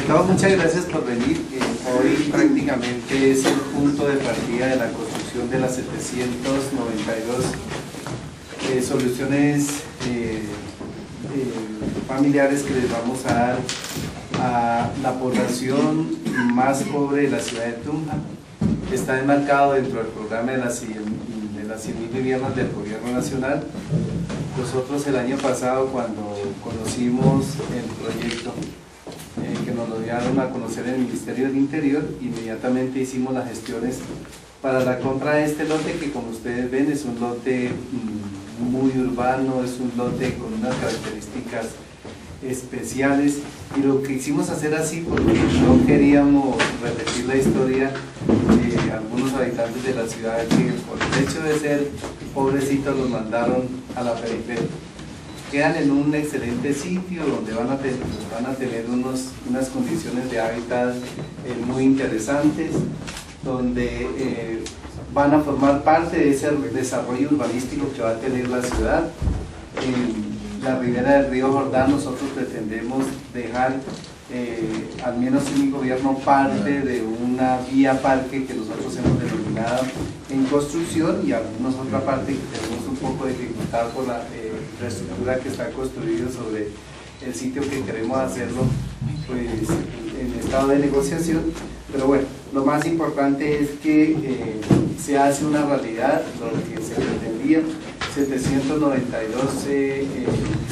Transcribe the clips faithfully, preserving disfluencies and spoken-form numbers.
todo, muchas gracias por venir. Eh, hoy prácticamente es el punto de partida de la construcción de las setecientas noventa y dos eh, soluciones eh, eh, familiares que les vamos a dar a la población más pobre de la ciudad de Tunja. Está enmarcado dentro del programa de las, de las cien mil viviendas del gobierno nacional. Nosotros el año pasado, cuando conocimos el proyecto, eh, que nos lo dieron a conocer en el Ministerio del Interior, inmediatamente hicimos las gestiones para la compra de este lote, que como ustedes ven es un lote mmm, muy urbano, es un lote con unas características especiales, y lo que quisimos hacer así porque no queríamos repetir la historia de algunos habitantes de la ciudad que por el hecho de ser pobrecitos los mandaron a la periferia. Quedan en un excelente sitio donde van a, tener, van a tener unos, unas condiciones de hábitat eh, muy interesantes, donde eh, van a formar parte de ese desarrollo urbanístico que va a tener la ciudad. En la ribera del río Jordán nosotros pretendemos dejar eh, al menos en mi gobierno parte de una vía parque que nosotros hemos denominado en construcción, y algunos otra parte que tenemos un poco de dificultad por la eh, infraestructura que está construida sobre el sitio que queremos hacerlo pues en estado de negociación. Pero bueno, lo más importante es que eh, se hace una realidad lo que se pretendía, setecientos noventa y dos eh, eh,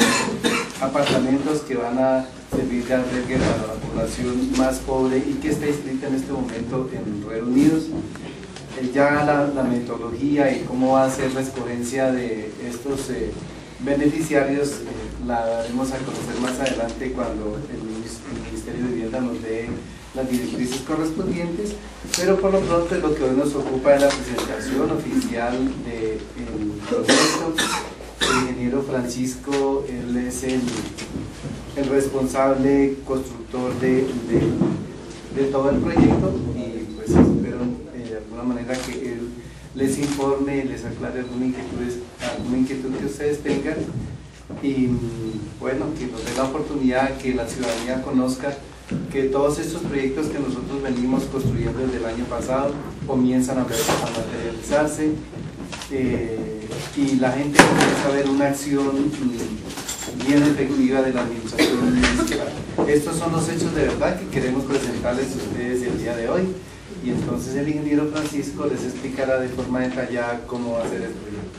apartamentos que van a servir de albergue para la población más pobre y que está inscrita en este momento en Reunidos. Eh, ya la, la metodología y cómo va a ser la escogencia de estos eh, beneficiarios eh, la daremos a conocer más adelante cuando el, el Ministerio de Vivienda nos dé las directrices correspondientes, pero por lo pronto lo que hoy nos ocupa es la presentación oficial del proyecto. El ingeniero Francisco, él es el, el responsable constructor de, de, de todo el proyecto, y pues espero eh, de alguna manera que él les informe, les aclare alguna inquietud, alguna inquietud que ustedes tengan, y bueno, que nos dé la oportunidad que la ciudadanía conozca que todos estos proyectos que nosotros venimos construyendo desde el año pasado comienzan a, ver, a materializarse, eh, y la gente comienza a ver una acción bien efectiva de la administración municipal. Estos son los hechos de verdad que queremos presentarles a ustedes el día de hoy, y entonces el ingeniero Francisco les explicará de forma detallada cómo va a ser el proyecto.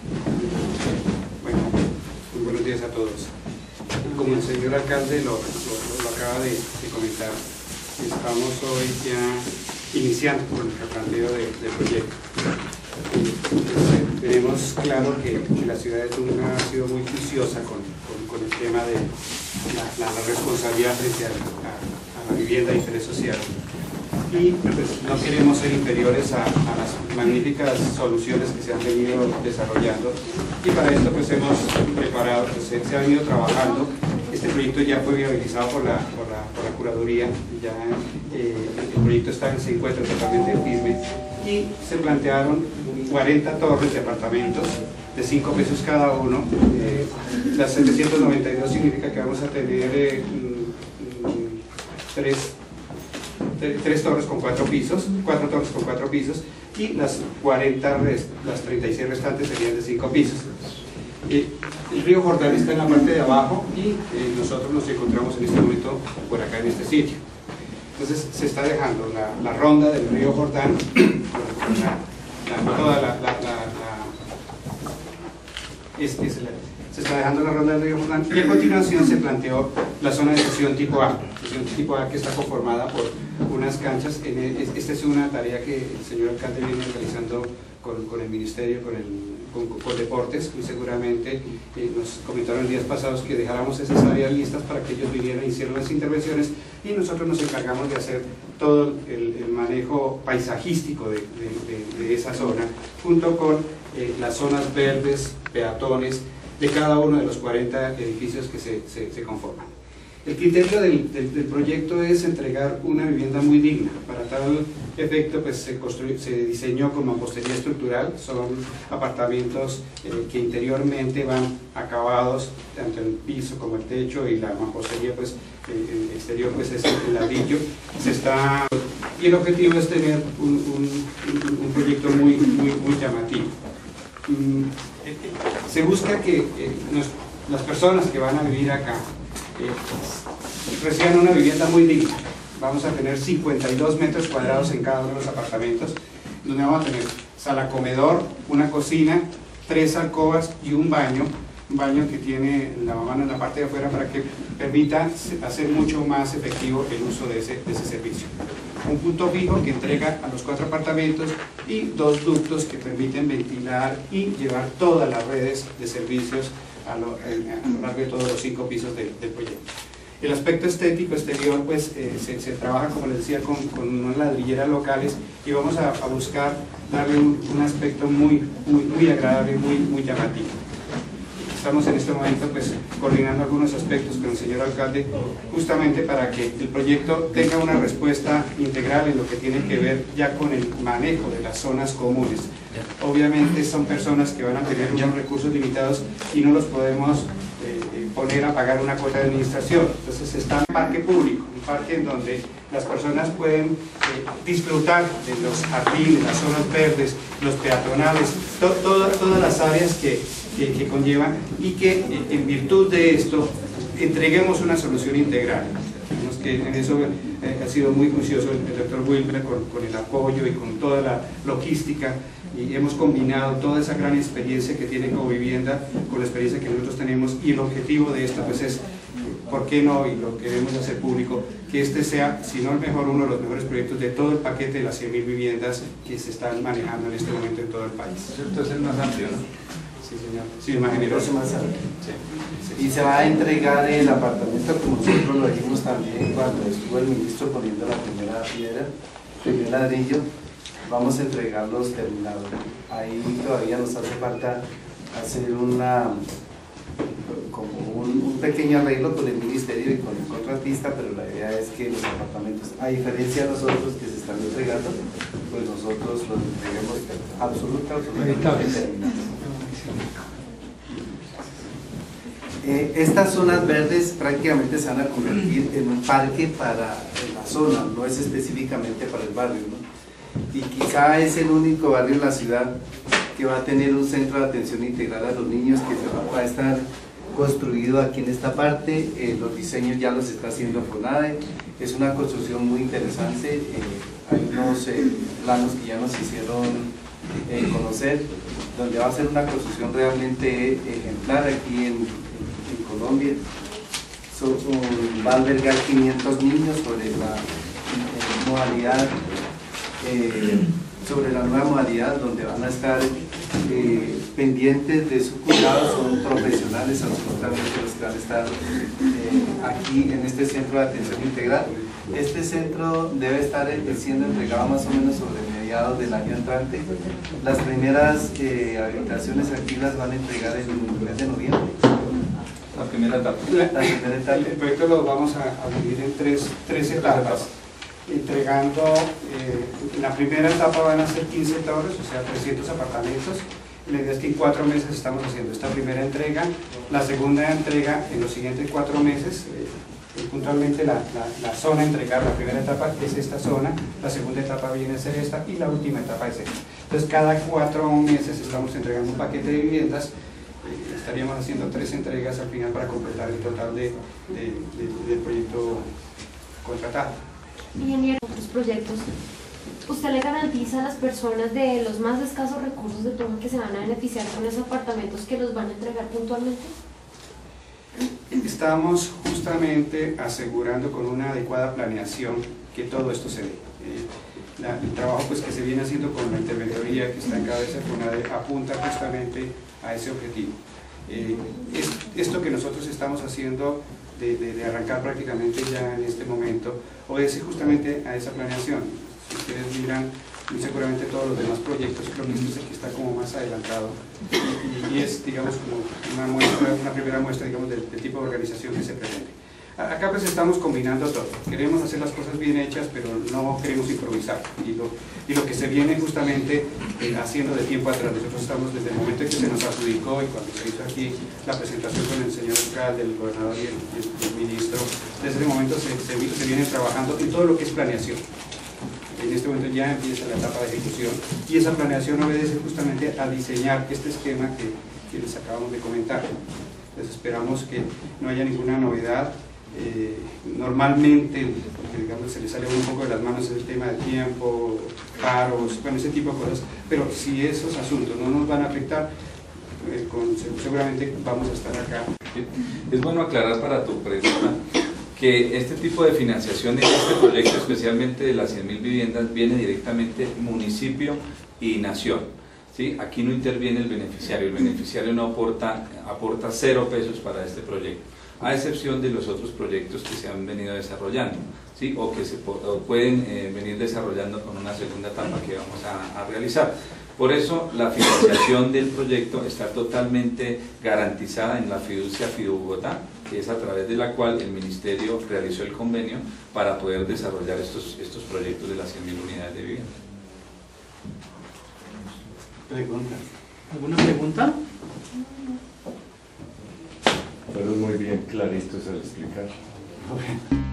Bueno, muy buenos días a todos. Como el señor alcalde lo, lo, lo acaba de, de comentar, estamos hoy ya iniciando con el planteo de, del proyecto. Entonces, tenemos claro que, que la ciudad de Tunja ha sido muy juiciosa con, con, con el tema de la, la, la responsabilidad frente a, a, a la vivienda de interés social. Y pues, no queremos ser inferiores a, a las magníficas soluciones que se han venido desarrollando, y para esto pues hemos preparado, pues, se, se ha venido trabajando. Este proyecto ya fue viabilizado por la, por la, por la curaduría, ya eh, el proyecto está, se encuentra totalmente firme, y se plantearon cuarenta torres de apartamentos de cinco pesos cada uno. Eh, las setecientas noventa y dos significa que vamos a tener eh, tres tres torres con cuatro pisos, cuatro torres con cuatro pisos, y las cuarenta, las treinta y seis restantes serían de cinco pisos. Eh, el río Jordán está en la parte de abajo, y eh, nosotros nos encontramos en este momento por acá en este sitio. Entonces se está dejando la, la ronda del río Jordán, la, la, toda la, la, la, la es, es la, se está dejando la ronda del río Jordán, y a continuación se planteó la zona de sesión tipo A, sesión tipo A que está conformada por unas canchas. En el, esta es una tarea que el señor alcalde viene realizando con, con el ministerio, con, el, con, con deportes. Muy seguramente eh, nos comentaron en días pasados que dejáramos esas áreas listas para que ellos vinieran e hicieran las intervenciones, y nosotros nos encargamos de hacer todo el, el manejo paisajístico de, de, de, de esa zona, junto con eh, las zonas verdes, peatones, de cada uno de los cuarenta edificios que se, se, se conforman. El criterio del, del, del proyecto es entregar una vivienda muy digna. Para tal efecto, pues, se, construyó, se diseñó con mampostería estructural. Son apartamentos eh, que interiormente van acabados, tanto el piso como el techo, y la mampostería, pues, eh, el exterior, pues, es el ladrillo. Se está, y el objetivo es tener un, un, un proyecto muy, muy, muy llamativo. Se busca que eh, nos, las personas que van a vivir acá eh, reciban una vivienda muy digna. Vamos a tener cincuenta y dos metros cuadrados en cada uno de los apartamentos, donde vamos a tener sala comedor, una cocina, tres alcobas y un baño, un baño que tiene la mamá en la parte de afuera para que permita hacer mucho más efectivo el uso de ese, de ese servicio. Un punto fijo que entrega a los cuatro apartamentos y dos ductos que permiten ventilar y llevar todas las redes de servicios a lo, a lo largo de todos los cinco pisos de, del proyecto. El aspecto estético exterior, pues eh, se, se trabaja, como les decía, con, con unas ladrilleras locales, y vamos a, a buscar darle un, un aspecto muy, muy, muy agradable, muy, muy llamativo. Estamos en este momento, pues, coordinando algunos aspectos con el señor alcalde, justamente para que el proyecto tenga una respuesta integral en lo que tiene que ver ya con el manejo de las zonas comunes. Obviamente son personas que van a tener unos recursos limitados y no los podemos eh, poner a pagar una cuota de administración. Entonces está un parque público, un parque en donde las personas pueden eh, disfrutar de los jardines, las zonas verdes, los peatonales, to, to, todas las áreas que Que, que conllevan, y que en virtud de esto entreguemos una solución integral. Vemos que en eso eh, ha sido muy juicioso el, el doctor Wilmer con, con el apoyo y con toda la logística, y hemos combinado toda esa gran experiencia que tiene como vivienda con la experiencia que nosotros tenemos, y el objetivo de esto, pues, es, ¿por qué no? Y lo queremos hacer público, que este sea, si no el mejor, uno de los mejores proyectos de todo el paquete de las cien mil viviendas que se están manejando en este momento en todo el país. Entonces es el más amplio, ¿no? Sí, señor. Sí, más generoso. Más amplio. Sí. Y se va a entregar el apartamento, como nosotros lo dijimos también cuando estuvo el ministro poniendo la primera piedra, el primer ladrillo. Vamos a entregarlos terminados. Ahí todavía nos hace falta hacer una como un, un pequeño arreglo con el ministerio y con el contratista, pero la idea es que los apartamentos, a diferencia de nosotros que se están entregando, pues nosotros los entreguemos absoluta, absolutamente terminados. Eh, estas zonas verdes prácticamente se van a convertir en un parque para la zona, no es específicamente para el barrio, ¿no? Y quizá es el único barrio en la ciudad que va a tener un centro de atención integral a los niños, que se va, va a estar construido aquí en esta parte. Eh, los diseños ya los está haciendo FONADE, es una construcción muy interesante. Eh, hay unos eh, planos que ya nos hicieron eh, conocer, donde va a ser una construcción realmente ejemplar aquí en, en, en Colombia. So, um, va a albergar quinientos niños sobre la eh, modalidad eh, sobre la nueva modalidad, donde van a estar eh, pendientes de su cuidado. Son profesionales absolutamente los que van a estar eh, aquí en este centro de atención integral. Este centro debe estar siendo entregado más o menos sobre mediados del año entrante. Las primeras eh, habitaciones aquí las van a entregar en el mes de noviembre. La primera etapa. La, la primera etapa. El proyecto lo vamos a, a dividir en tres, tres etapas, entregando, eh, en la primera etapa van a ser quince torres, o sea, trescientos apartamentos. La idea es que en cuatro meses estamos haciendo esta primera entrega. La segunda entrega en los siguientes cuatro meses. Eh, puntualmente la, la, la zona a entregar, la primera etapa es esta zona, la segunda etapa viene a ser esta y la última etapa es esta. Entonces cada cuatro meses estamos entregando un paquete de viviendas. Eh, estaríamos haciendo tres entregas al final para completar el total de, de, de, del proyecto contratado. Ingeniero, otros proyectos, ¿usted le garantiza a las personas de los más escasos recursos de todo que se van a beneficiar con esos apartamentos que los van a entregar puntualmente? Estamos justamente asegurando con una adecuada planeación que todo esto se dé. Eh, la, el trabajo, pues, que se viene haciendo con la interventoría que está en cabeza de FONADE apunta justamente a ese objetivo. Eh, es, esto que nosotros estamos haciendo de, de, de arrancar prácticamente ya en este momento obedece justamente a esa planeación. Si ustedes miran muy seguramente todos los demás proyectos, creo que este es el que está como más adelantado y, y es, digamos, como una muestra, una primera muestra, digamos, del, del tipo de organización que se pretende. Acá pues estamos combinando todo, queremos hacer las cosas bien hechas, pero no queremos improvisar, y lo, y lo que se viene justamente eh, haciendo de tiempo atrás. Nosotros estamos desde el momento en que se nos adjudicó y cuando se hizo aquí la presentación con el señor alcalde, el gobernador y el, el, el ministro, desde ese momento se, se, se viene trabajando en todo lo que es planeación. En este momento ya empieza la etapa de ejecución y esa planeación obedece justamente a diseñar este esquema que, que les acabamos de comentar. Entonces esperamos que no haya ninguna novedad. Eh, normalmente, porque digamos se le sale un poco de las manos el tema de tiempo, paros, bueno, ese tipo de cosas, pero si esos asuntos no nos van a afectar, eh, con, seguramente vamos a estar acá. Es bueno aclarar para tu pregunta que este tipo de financiación en este proyecto, especialmente de las cien mil viviendas, viene directamente municipio y nación. ¿Sí? Aquí no interviene el beneficiario, el beneficiario no aporta, aporta cero pesos para este proyecto, a excepción de los otros proyectos que se han venido desarrollando, ¿sí? o que se o pueden eh, venir desarrollando con una segunda etapa que vamos a, a realizar. Por eso la financiación del proyecto está totalmente garantizada en la fiducia FIDUBOGOTÁ, que es a través de la cual el Ministerio realizó el convenio para poder desarrollar estos, estos proyectos de las cien mil unidades de vivienda. Pregunta. ¿Alguna pregunta? Fueron muy bien claritos al explicar.